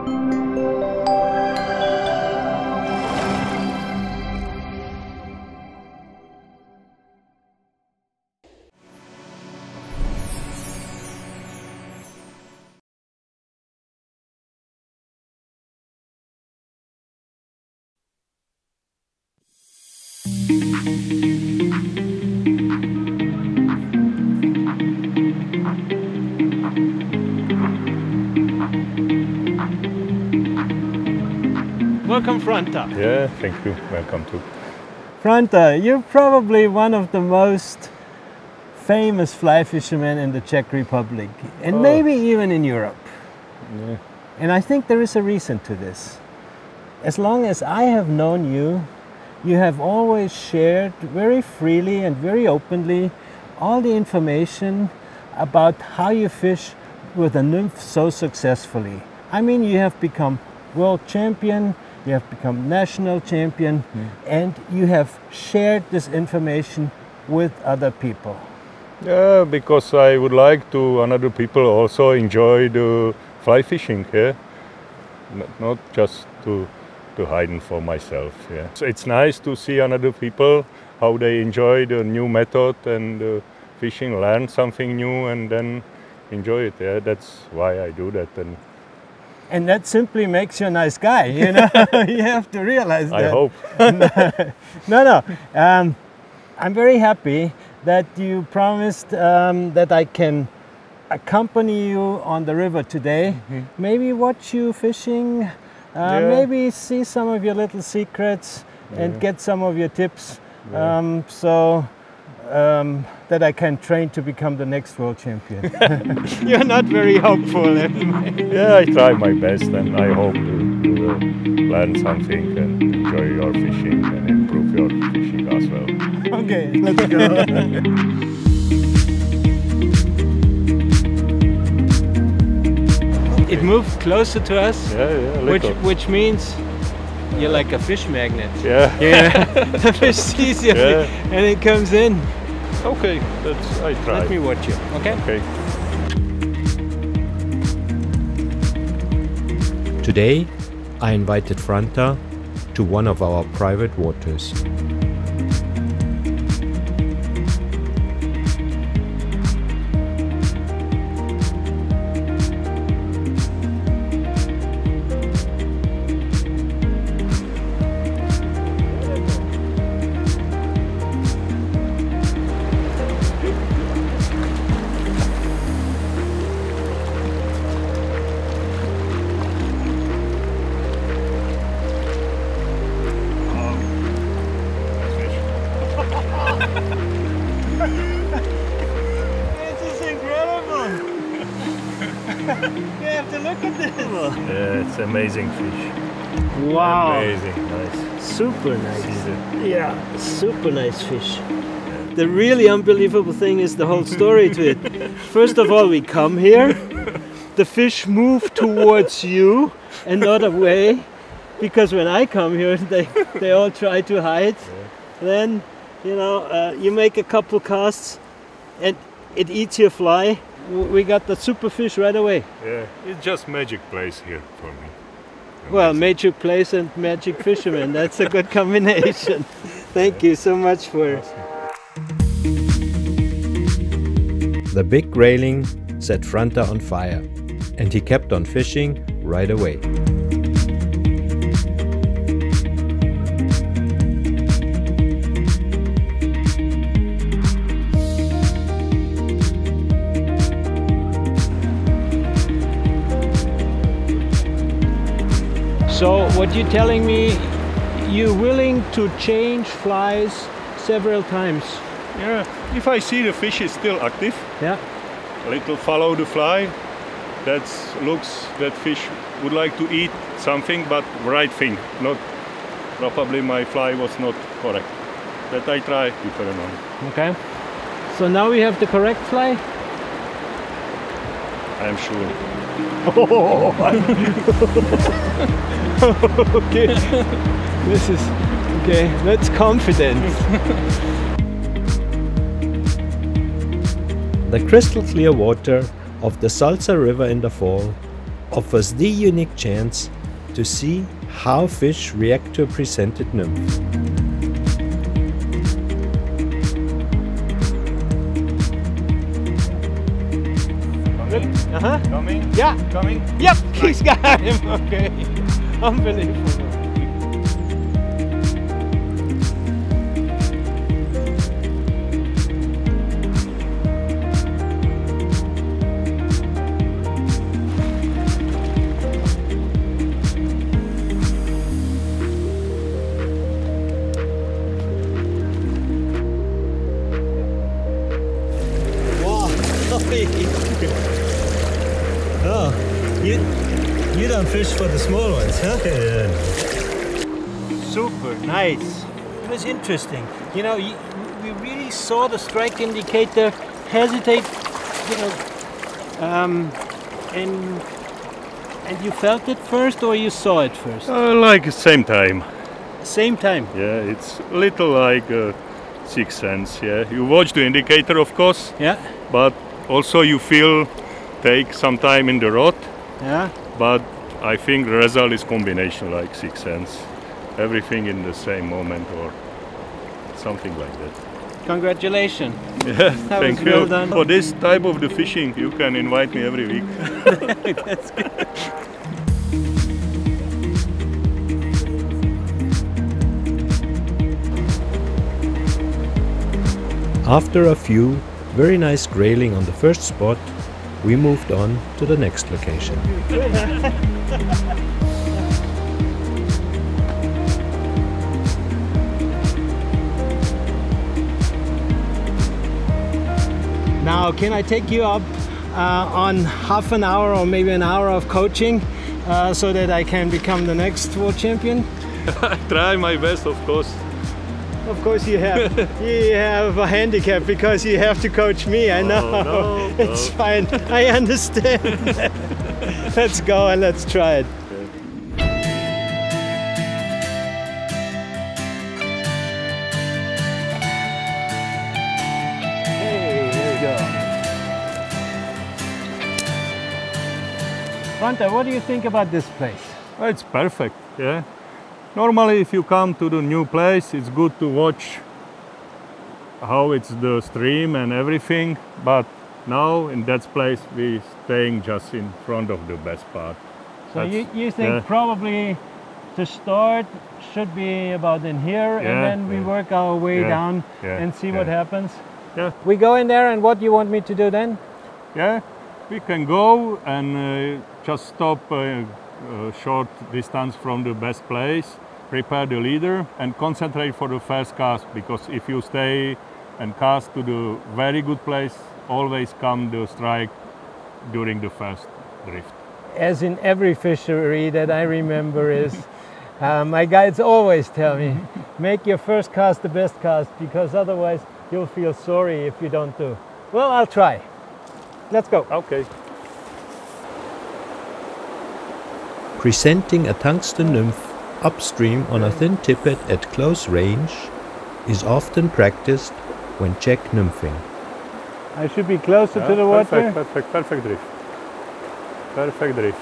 Welcome, Franta. Yeah, thank you. Welcome too. Franta, you're probably one of the most famous fly fishermen in the Czech Republic, and maybe even in Europe. Yeah. And I think there is a reason to this. As long as I have known you, you have always shared very freely and very openly all the information about how you fish with a nymph so successfully. I mean, you have become world champion, you have become national champion, and you have shared this information with other people. Yeah, because I would like to another people also enjoy the fly fishing here, not just to hide for myself. Yeah, so it's nice to see another people how they enjoy the new method and fishing, learn something new, and then enjoy it. Yeah, that's why I do that. And that simply makes you a nice guy, you know. You have to realize that. I hope. No. I'm very happy that you promised that I can accompany you on the river today. Maybe watch you fishing, maybe see some of your little secrets and get some of your tips, so that I can train to become the next world champion. You're not very hopeful anyway. Yeah, I try my best, and I hope you will learn something and enjoy your fishing and improve your fishing as well. Okay, let's go. It moved closer to us, which means you're like a fish magnet. Yeah. The fish sees you and it comes in. Okay, I try. Let me watch you, okay? Okay. Today, I invited Franta to one of our private waters. This is incredible! You have to look at this! Yeah, it's amazing fish. Wow! Amazing, nice. Super nice. Yeah, super nice fish. The really unbelievable thing is the whole story to it. First of all, we come here, the fish move towards you and not away, because when I come here, they all try to hide. Then, you know, you make a couple casts and it eats your fly. We got the super fish right away. Yeah, it's just magic place here for me. Well, magic place and magic fisherman, that's a good combination. Thank you so much for... The big grayling set Franta on fire, and he kept on fishing right away. So what you're telling me, you're willing to change flies several times? Yeah, if I see the fish is still active, Yeah. a little follow the fly, that looks that fish would like to eat something, but right thing. Not probably my fly was not correct. That I try different one. Okay. So now we have the correct fly? I am sure. Okay. This is okay. That's confidence. The crystal clear water of the Salza River in the fall offers the unique chance to see how fish react to a presented nymph. Coming? Yeah. Coming? Yep, he's got him. Okay. Unbelievable. Oh, you don't fish for the small ones, huh? Yeah. Super nice. It was interesting. You know, we really saw the strike indicator hesitate. You know, and you felt it first, or you saw it first? Like same time. Same time. Yeah, it's a little like sixth sense. Yeah, you watch the indicator, of course, Yeah. but also you feel take some time in the rod. Yeah. But I think the result is combination like sixth sense, everything in the same moment or something like that. Congratulations. Yeah, That thank was you. well done. For this type of the fishing, you can invite me every week. That's good. After a few very nice grayling on the first spot, we moved on to the next location. Now, can I take you up on half an hour or maybe an hour of coaching so that I can become the next world champion? I try my best, of course. Of course you have. You have a handicap because you have to coach me. I know. no, It's no. fine. I understand. Let's go and let's try it. Hey, there we go. Franta, what do you think about this place? It's perfect, yeah. Normally, if you come to the new place, it's good to watch how it's the stream and everything. But now in that place, we staying just in front of the best part. So That's- you think yeah. probably to start should be about in here, and Yeah, then we yeah. work our way Yeah, down yeah, and see what yeah. happens. Yeah, We go in there, and what do you want me to do then? yeah. We can go and just stop a short distance from the best place, prepare the leader, and concentrate for the first cast. Because if you stay and cast to the very good place, always come the strike during the first drift. As in every fishery that I remember is, my guides always tell me, make your first cast the best cast, because otherwise you'll feel sorry if you don't do. Well, I'll try. Let's go. Okay. Presenting a tungsten nymph upstream on a thin tippet at close range is often practiced when check nymphing. I should be closer Yeah, to the water. perfect drift. Perfect drift.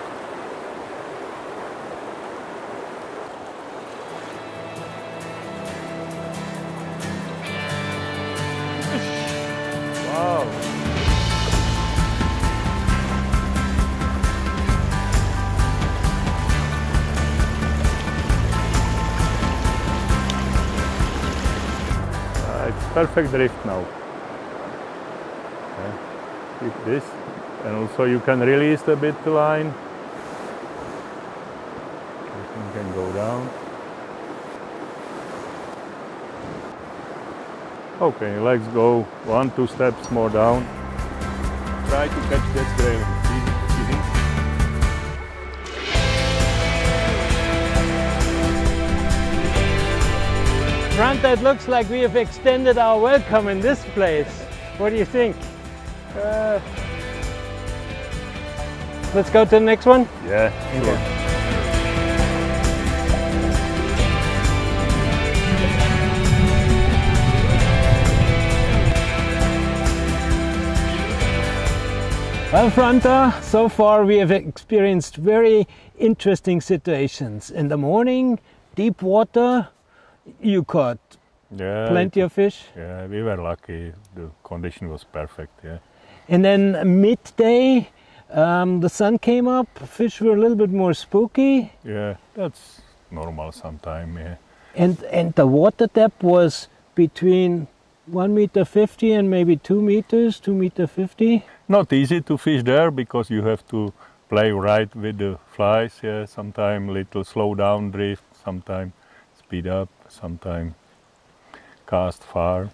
Wow. It's perfect drift now. Yeah. Keep this, and also you can release a bit the line. You can go down. Okay, let's go 1-2 steps more down. Try to catch that grail. Easy. Franta, it looks like we have extended our welcome in this place. What do you think? Let's go to the next one. Yeah, sure. Well, Franta, so far we have experienced very interesting situations. In the morning, deep water, you caught plenty of fish. Yeah, we were lucky. The condition was perfect. Yeah. And then midday, the sun came up, fish were a little bit more spooky. Yeah, that's normal sometime. Yeah. And the water depth was between 1.50 m and maybe 2 meters, 2.50 m. Not easy to fish there because you have to play right with the flies. Yeah, sometimes little slow down drift, sometimes speed up, sometimes cast far.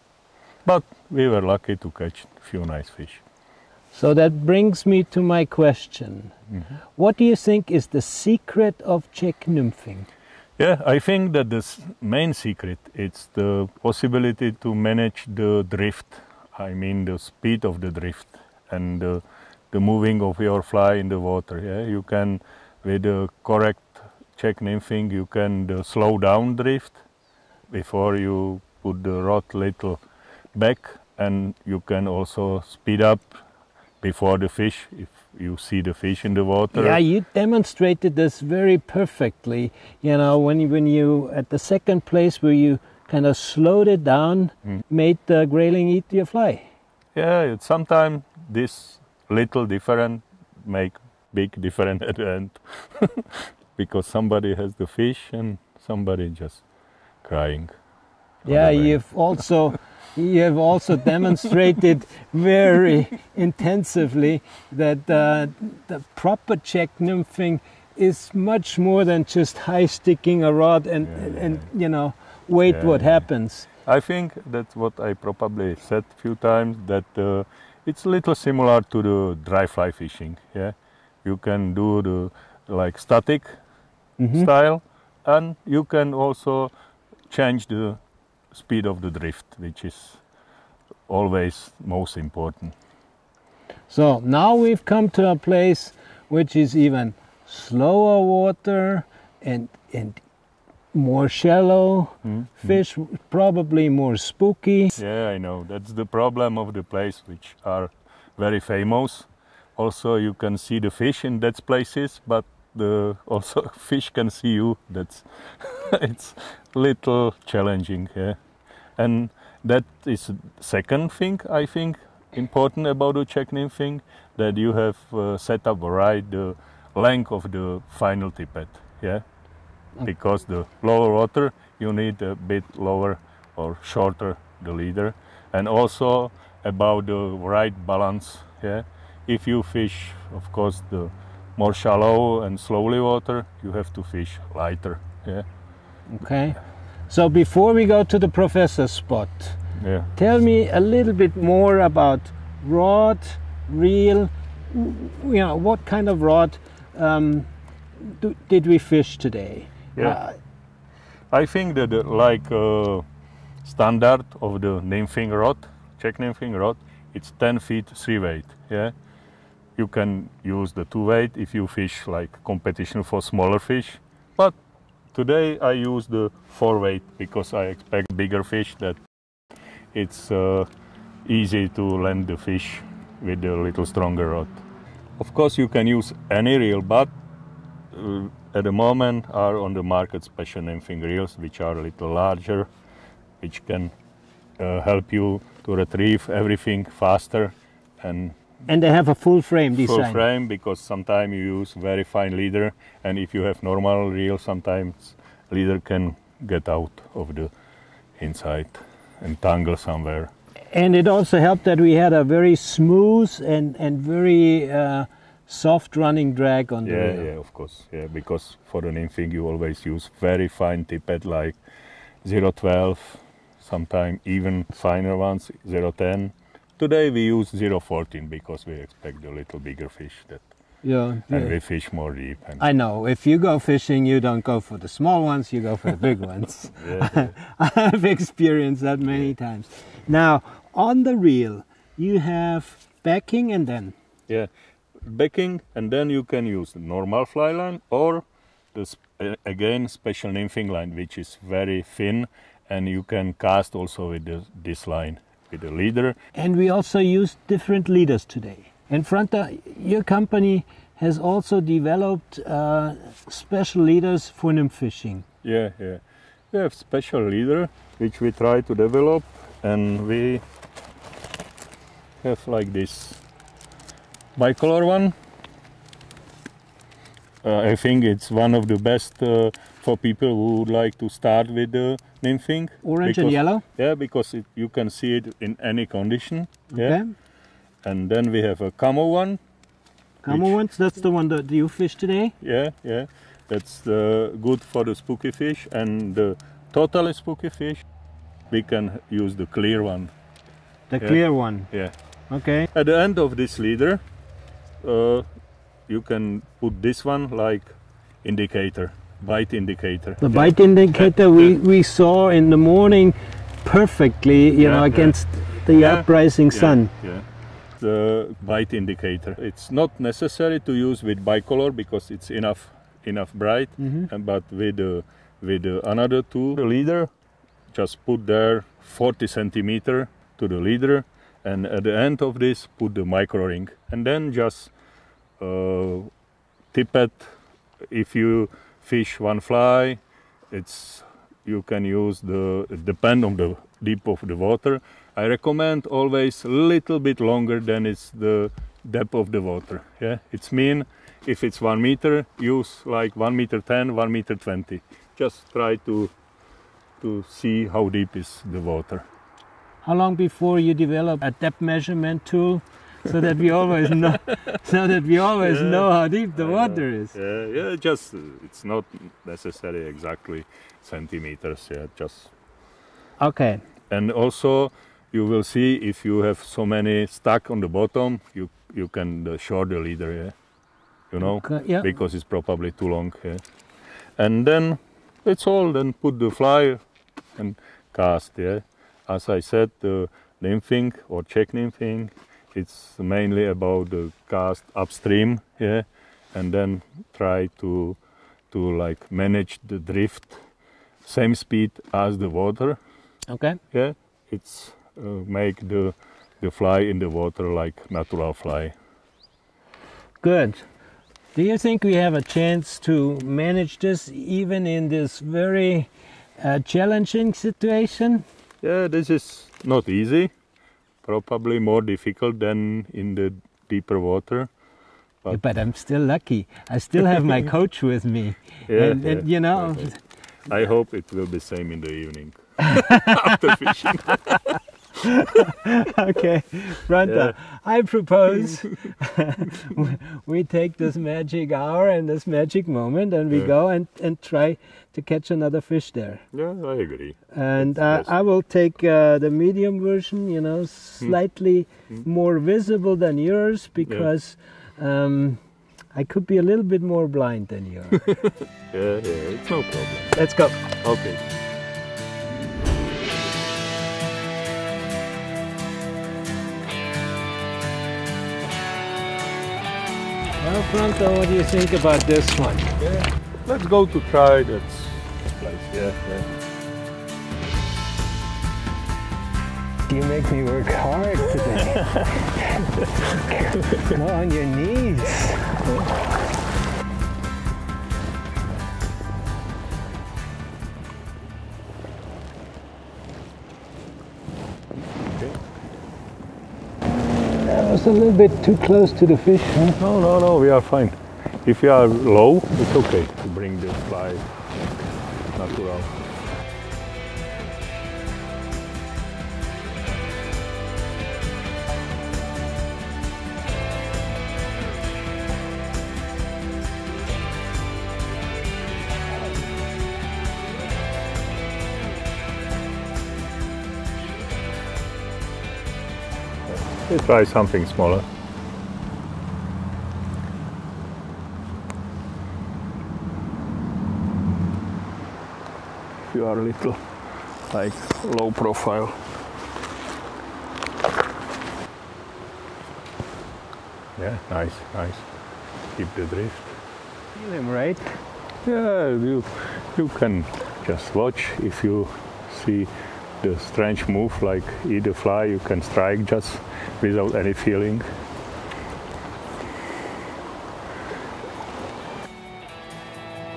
But we were lucky to catch a few nice fish. So that brings me to my question. What do you think is the secret of Czech nymphing? Yeah, I think that the main secret is the possibility to manage the drift. I mean the speed of the drift and the moving of your fly in the water. Yeah, you can, with the correct Czech nymphing, you can slow down drift before you put the rod little back, and you can also speed up before the fish if you see the fish in the water. Yeah, you demonstrated this very perfectly. You know, when you at the second place where you kind of slowed it down, made the grayling eat your fly. Yeah, sometimes this little different make big difference at the end because somebody has the fish and somebody just crying. Yeah, you have also demonstrated very intensively that the proper Czech nymphing is much more than just high sticking a rod and you know, wait what happens. I think that's what I probably said a few times, that it's a little similar to the dry fly fishing. Yeah, you can do the like static style, and you can also change the speed of the drift, which is always most important. So now we've come to a place which is even slower water and more shallow, fish probably more spooky. Yeah, I know. That's the problem of the place which are very famous. Also you can see the fish in that places, but also fish can see you. That's it's little challenging. Yeah. And that is second thing I think important about the Czech nymphing, that you have set up right the length of the final tippet. Yeah. Because the lower water you need a bit lower or shorter the leader, and also about the right balance. Yeah, if you fish, of course, the more shallow and slowly water, you have to fish lighter. Yeah. Okay. So before we go to the professor's spot, tell me a little bit more about rod, reel. You know, what kind of rod did we fish today? Yeah, I think that like standard of the nymphing rod, Czech nymphing rod, it's 10 feet 3 weight. Yeah, you can use the 2 weight if you fish like competition for smaller fish, but today I use the 4 weight because I expect bigger fish, that it's easy to land the fish with a little stronger rod. Of course you can use any reel, but at the moment are on the market special nymphing reels which are a little larger, which can help you to retrieve everything faster, and they have a full frame design. Full frame, because sometimes you use very fine leader, and if you have normal reel, sometimes leader can get out of the inside and tangle somewhere. And it also helped that we had a very smooth and very soft running drag on the reel. Yeah, of course. Yeah, because for the nymphing you always use very fine tippet like 0.12, sometimes even finer ones, 0.10. Today we use 0.14 because we expect a little bigger fish, and we fish more deep. I know, if you go fishing, you don't go for the small ones, you go for the big ones. I have experienced that many times. Now, on the reel, you have backing and then? Yeah, backing, and then you can use the normal fly line or again special nymphing line, which is very thin, and you can cast also with this line with the leader. And we also used different leaders today. And Franta, your company has also developed special leaders for nymph fishing. Yeah, yeah. We have special leader which we try to develop, and we have like this bicolor one. I think it's one of the best for people who would like to start with nymphing. Orange and yellow? Yeah, because you can see it in any condition. Okay. Yeah. And then we have a camo one. Camo ones, that's the one that you fish today? Yeah, yeah. That's good for the spooky fish, and the totally spooky fish, we can use the clear one. The clear one? Yeah. Okay. At the end of this leader, you can put this one like indicator, bite indicator. The bite indicator we saw in the morning perfectly, you know, against the uprising sun. Yeah. The bite indicator. It's not necessary to use with bicolor because it's enough bright, but with another tool, the leader, just put there 40 centimeter to the leader, and at the end of this put the micro ring, and then just tip it. If you fish one fly, you can use depend on the deep of the water. I recommend always a little bit longer than it's the depth of the water. Yeah, it's mean if it's 1 meter, use like 1 meter 10, 1 meter 20. Just try to see how deep is the water. How long before you develop a depth measurement tool so that we always know know how deep the water is? Yeah, just it's not necessary exactly centimeters. Yeah, just. Okay. And also, you will see if you have so many stuck on the bottom, you can short the leader. Yeah, you know, because it's probably too long. Yeah, and then it's all. Then put the fly and cast. Yeah, as I said, the nymphing or Czech nymphing, it's mainly about the cast upstream. Yeah, and then try to like manage the drift, same speed as the water. Okay. Yeah, it's make the fly in the water like natural fly. Good. Do you think we have a chance to manage this even in this very challenging situation? Yeah, this is not easy. Probably more difficult than in the deeper water. But I'm still lucky. I still have my coach with me. And you know. Perfect. I hope it will be same in the evening after fishing. Okay, Franta, I propose we take this magic hour and this magic moment and we go and try to catch another fish there. Yeah, I agree. And I will take the medium version, you know, slightly more visible than yours because I could be a little bit more blind than you are. Yeah, it's no problem. Let's go. Okay. Well, Franta, what do you think about this one? Yeah, let's go to try that place. Yeah. You make me work hard today. Not on your knees. That was a little bit too close to the fish, huh? No, we are fine. If you are low, it's okay to bring the fly natural. Let's try something smaller. If you are a little like low profile. Yeah, nice. Keep the drift. Feel him, right? Yeah, you can just watch. If you see the strange move, like either fly, you can strike just without any feeling.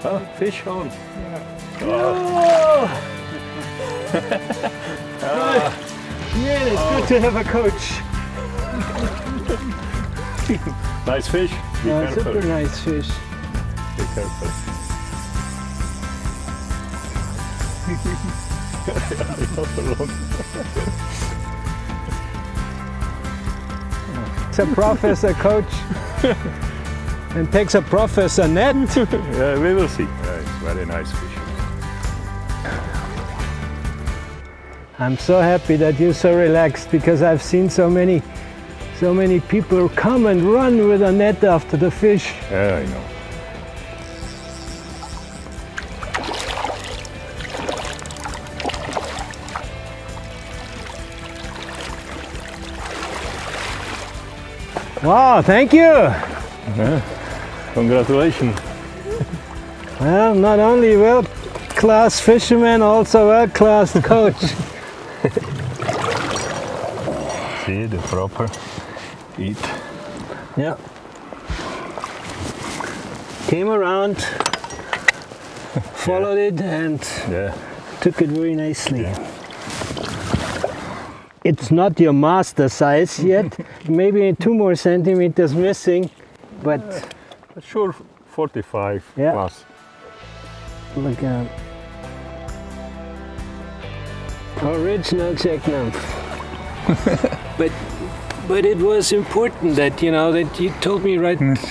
Oh, fish on. Oh. Man, it's good to have a coach. Nice fish. Be careful. Super nice fish. Be careful. It's a professor coach and takes a professor net. Yeah, we will see. Yeah, it's very nice fish. I'm so happy that you're so relaxed, because I've seen so many people come and run with a net after the fish. Yeah, I know. Wow, thank you. Yeah. Congratulations. Well, not only world-class fisherman, also world-class coach. See the proper eat. Yeah. Came around, followed it, and Yeah. took it very nicely. It's not your master size yet, maybe 2 more centimeters missing, but Sure, 45 Yeah. plus. look at original Czech nymph. but it was important that that you told me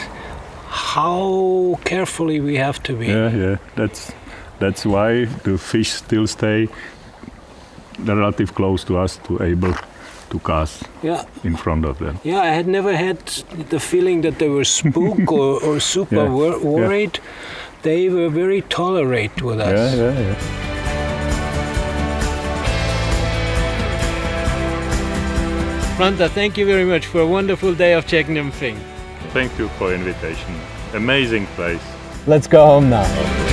how carefully we have to be. Yeah. That's why the fish still stay relative close to us to able to cast Yeah. in front of them. Yeah, I had never had the feeling that they were spooked or super Yeah, worried. They were very tolerant with us. Yeah. Franta, thank you very much for a wonderful day of Czech nymphing. Thank you for invitation. Amazing place. Let's go home now.